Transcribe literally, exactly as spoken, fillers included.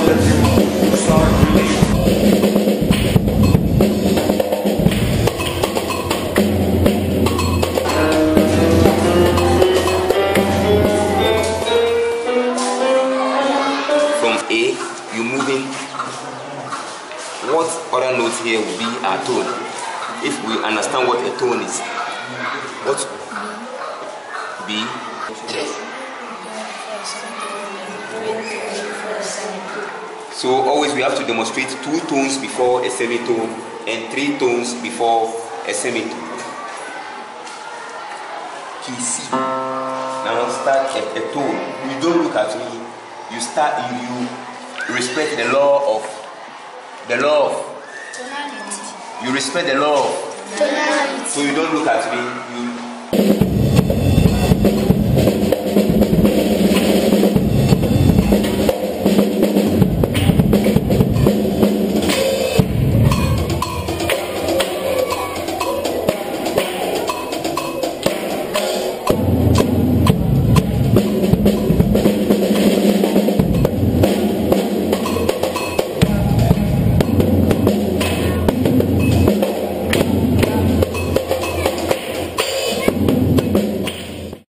let you start really. You moving. What other note here will be our tone? If we understand what a tone is, what B? So always we have to demonstrate two tones before a semitone and three tones before a semitone. Key C. Now start a, a tone. You don't look at me. You start. You. you respect the law of the law of tonality. You respect the law of tonality. So you don't look at me. You